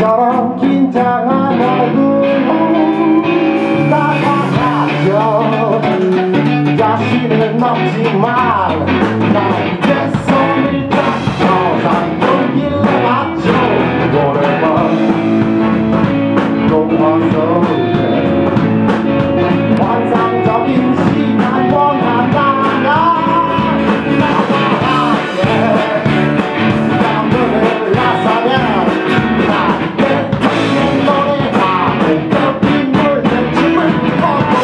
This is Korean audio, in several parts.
아기처럼 긴장한 얼굴로 다가가죠. 자신은 없지만 난 이제 손을 잡고 난 용기를 맞죠. 노래방 동화 속에 환상적인 시간 원하다가 문을 나서면 나의 듣는 노래하고 겹이 물든 춤을 걷고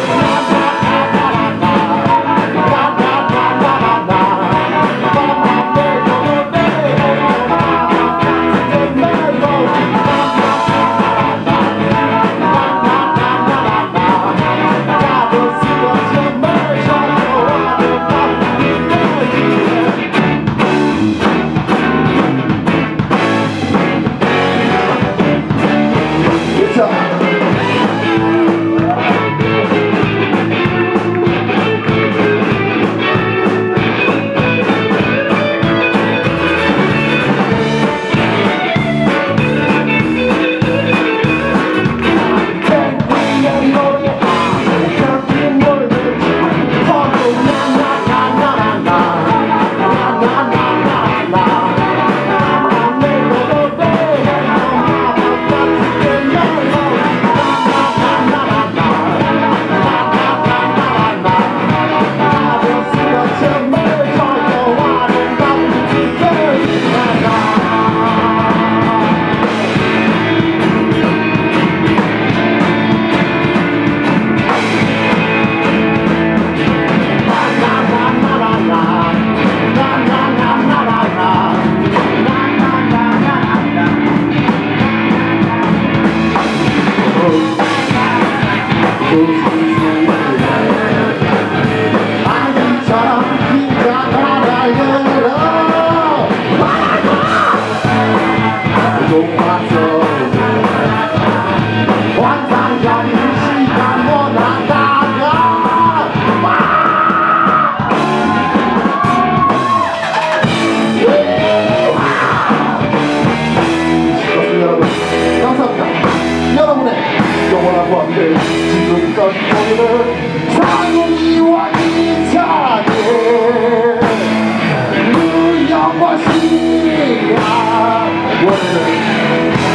지금껏 보이는 상이와 이상해 무역과 시야 원래는